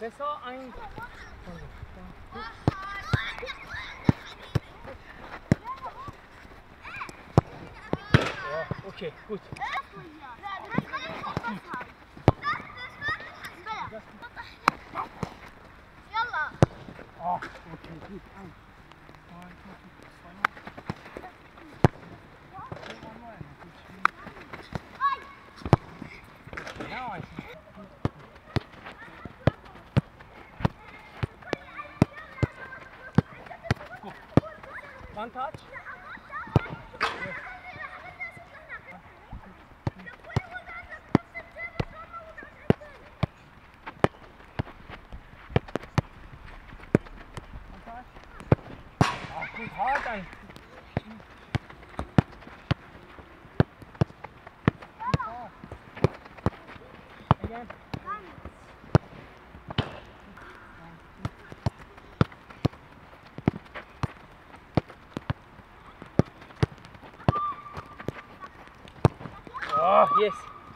Besser ein. Ja, okay, gut. Oh, okay, gut. Ein. Now I see. Go. One touch. Gut, hart ein. Again. Oh, yes.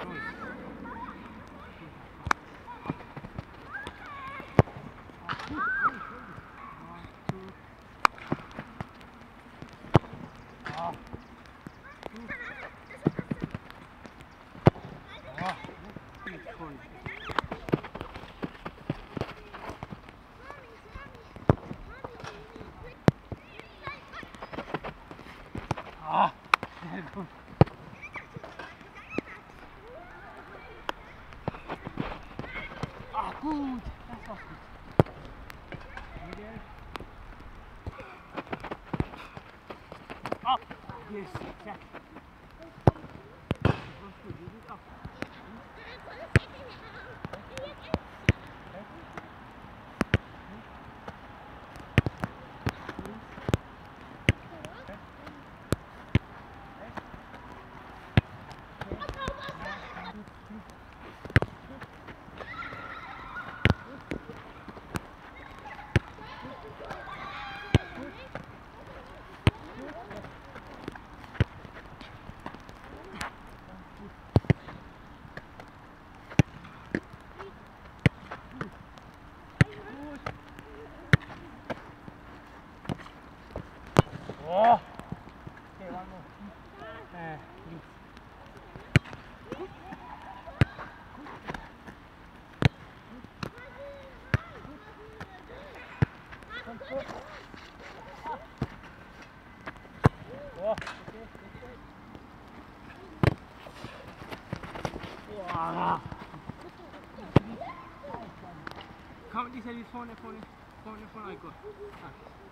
Ah, sehr gut. Ah, gut. Das war's gut. Up. Yes, exactly. Das war's gut. You did up. Oh. Okay, one more. Please. Oh, okay. Wow. Komm, dieser wie vorne, icon.